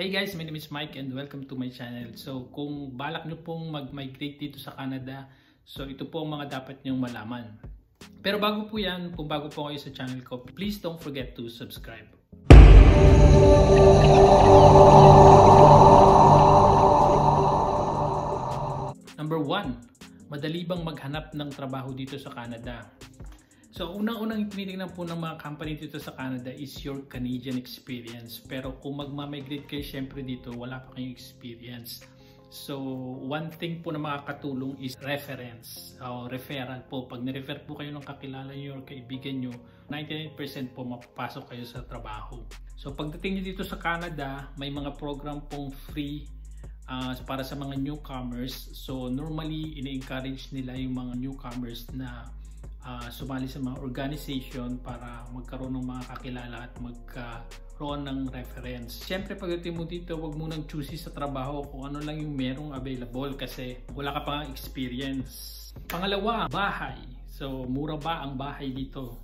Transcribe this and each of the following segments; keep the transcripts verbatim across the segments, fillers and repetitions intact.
Hey guys, my name is Mike and welcome to my channel. So kung balak nyo pong mag-migrate dito sa Canada, so ito po ang mga dapat nyong malaman. Pero bago po yan, kung bago po kayo sa channel ko, please don't forget to subscribe. Number one, madali bang maghanap ng trabaho dito sa Canada? So, unang-unang tinitingnan po ng mga company dito sa Canada is your Canadian experience. Pero kung magmamigrate kayo syempre dito, wala pa kayong experience. So, one thing po na makakatulong is reference o referral po. Pag nirefer po kayo ng kakilala nyo or kaibigan nyo, ninety-nine percent po mapapasok kayo sa trabaho. So, pagdating nyo dito sa Canada, may mga program pong free uh, para sa mga newcomers. So, normally, ini-encourage nila yung mga newcomers na Uh, sumali sa mga organization para magkaroon ng mga kakilala at magkaroon ng reference. Siyempre pagdating mo dito, wag mo nang choosy sa trabaho kung ano lang yung merong available kasi wala ka pang experience. Pangalawa, bahay. So mura ba ang bahay dito?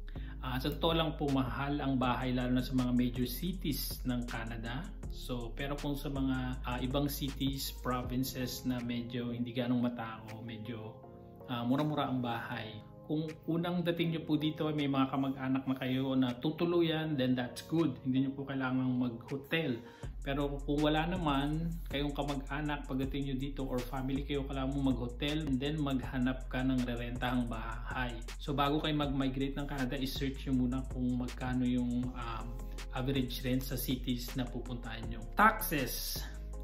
Uh, sa totoo lang po mahal ang bahay lalo na sa mga major cities ng Canada. So pero kung sa mga uh, ibang cities, provinces na medyo hindi ganong matao, medyo uh, mura-mura ang bahay. Kung unang dating nyo po dito may mga kamag-anak na kayo na tutuluyan, then that's good. Hindi nyo po kailangang mag-hotel. Pero kung wala naman kayong kamag-anak pagdating nyo dito or family kayo, kailangan mo mag-hotel and then maghanap ka ng rerentahang bahay. So bago kayo mag-migrate ng Canada, i-search nyo muna kung magkano yung um, average rent sa cities na pupuntahan nyo. Taxes.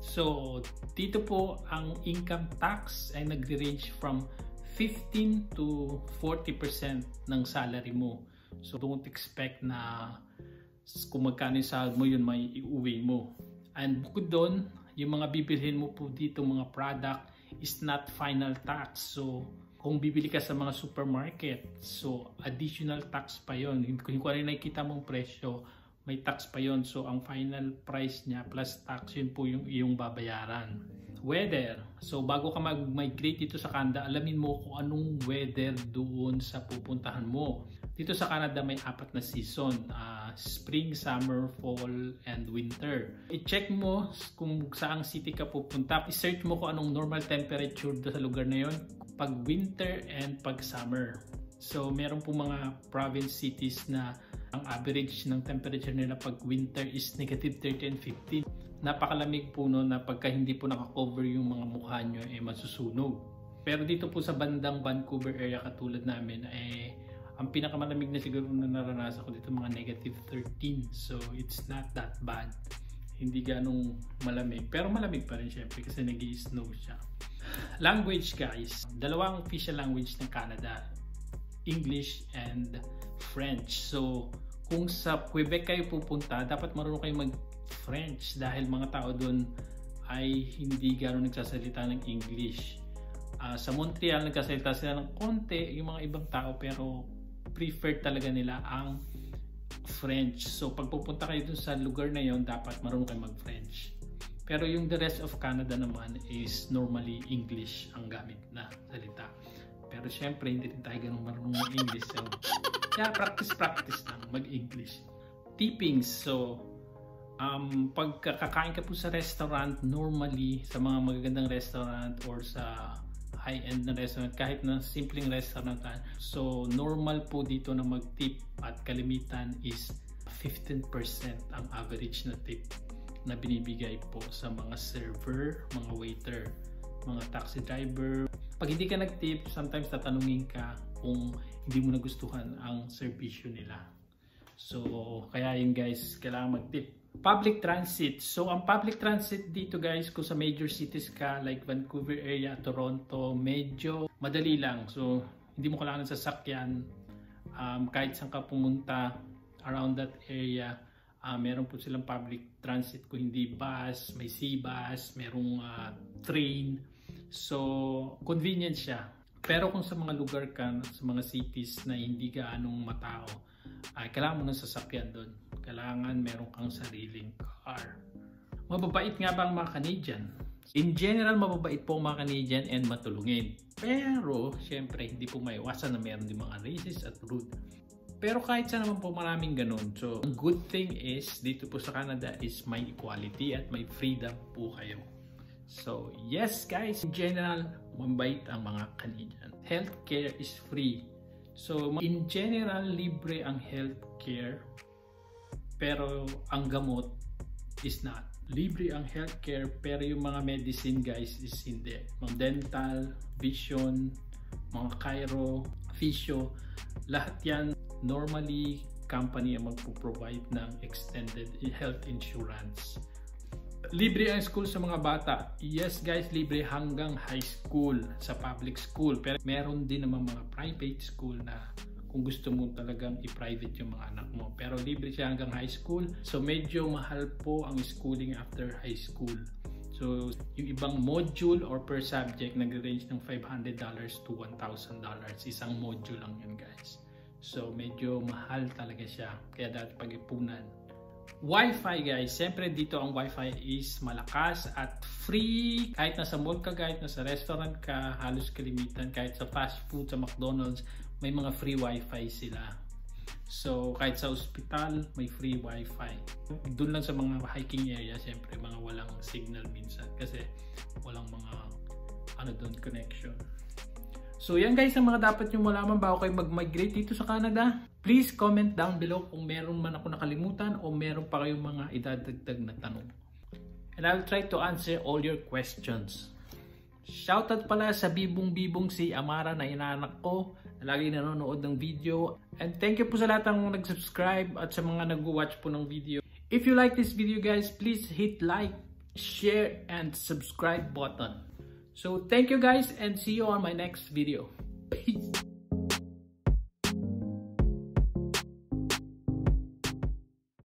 So dito po ang income tax ay nagre-range from fifteen to forty percent ng salary mo. So don't expect na kung magkano yung sahod mo yun may iuwi mo. And bukod doon, yung mga bibilhin mo po dito mga product is not final tax. So kung bibili ka sa mga supermarket, so additional tax pa yon. Kung ano yung nakikita mong presyo, may tax pa yon. So ang final price niya plus tax yun po yung iyong babayaran. Weather. So bago ka mag-migrate dito sa Canada, alamin mo kung anong weather doon sa pupuntahan mo. Dito sa Canada may apat na season, uh, spring, summer, fall, and winter. I-check mo kung saang city ka pupunta. I-search mo kung anong normal temperature sa lugar na yon pag winter and pag summer. So meron po mga province cities na ang average ng temperature nila pag winter is negative thirty and fifteen. Napakalamig po no na pagka hindi po naka-cover yung mga mukha nyo eh masusunog. Pero dito po sa bandang Vancouver area katulad namin eh ang pinakamalamig na siguro na naranasan ko dito mga negative thirteen. So it's not that bad. Hindi ganong malamig. Pero malamig pa rin syempre kasi nag-i-snow siya. Language guys. Dalawang official language ng Canada. English and French. So kung sa Quebec kayo pupunta, dapat marunong kayo mag French dahil mga tao doon ay hindi gano'n nagsasalita ng English. Uh, sa Montreal nagsasalita sila ng konti yung mga ibang tao pero preferred talaga nila ang French. So pag pupunta kayo doon sa lugar na yon, dapat marunong kayo mag-French. Pero yung the rest of Canada naman is normally English ang gamit na salita. Pero syempre hindi rin tayo ganun marunong mag-English. So yeah, practice-practice lang mag-English. Tippings. So Um, pag kakain ka po sa restaurant, normally sa mga magagandang restaurant or sa high-end na restaurant, kahit na simpleng restaurant, so normal po dito na mag-tip at kalimitan is fifteen percent ang average na tip na binibigay po sa mga server, mga waiter, mga taxi driver. Pag hindi ka nag-tip, sometimes tatanungin ka kung hindi mo nagustuhan ang serbisyo nila. So kaya yun guys, kailangan mag-tip. Public transit. So ang public transit dito guys, kung sa major cities ka like Vancouver area, Toronto, medyo madali lang. So hindi mo kailangan ng sasakyan. Um, kahit saan ka pumunta around that area, uh, meron po silang public transit. Kung hindi bus, may C-bus, merong uh, train. So convenient siya. Pero kung sa mga lugar ka, sa mga cities na hindi gaanong matao, ay kailangan mo ng sasakyan doon. Kailangan meron kang sariling car. Mababait nga ba ang mga Canadian? In general, mababait po ang mga Canadian and matulungin. Pero, syempre, hindi po maiwasan na meron din mga racist at rude. Pero kahit sa naman po maraming ganun. So, ang good thing is, dito po sa Canada is may equality at may freedom po kayo. So, yes guys, in general, mabait ang mga Canadian. Healthcare is free. So, in general, libre ang healthcare. Pero, ang gamot is not. Libre ang healthcare, pero yung mga medicine guys is hindi. Mga dental, vision, mga chiro, physio, lahat yan normally company ang magpo-provide ng extended health insurance. Libre ang school sa mga bata. Yes guys, libre hanggang high school sa public school. Pero meron din naman mga private school na kung gusto mo talagang i-private yung mga anak mo. Pero libre siya hanggang high school. So medyo mahal po ang schooling after high school. So yung ibang module or per subject nag-range ng five hundred dollars to one thousand dollars. Isang module lang yun guys. So medyo mahal talaga siya. Kaya dapat pag-ipunan. Wi-Fi guys. Siyempre dito ang Wi-Fi is malakas at free. Kahit nasa mall ka, kahit nasa restaurant ka, halos kalimitan. Kahit sa fast food, sa McDonald's, may mga free Wi-Fi sila. So kahit sa ospital, may free Wi-Fi. Doon lang sa mga hiking area, siyempre mga walang signal minsan. Kasi walang mga ano doon, connection. So yan guys ang mga dapat nyo malaman bago kayo mag-migrate dito sa Canada. Please comment down below kung meron man ako nakalimutan o meron pa kayong mga idadagdag na tanong. And I'll try to answer all your questions. Shoutout pala sa bibong-bibong si Amara na inaanak ko na lagi nanonood ng video. And thank you po sa lahat ng nag-subscribe at sa mga nag-watch po ng video. If you like this video guys, please hit like, share, and subscribe button. So thank you guys and see you on my next video. Peace.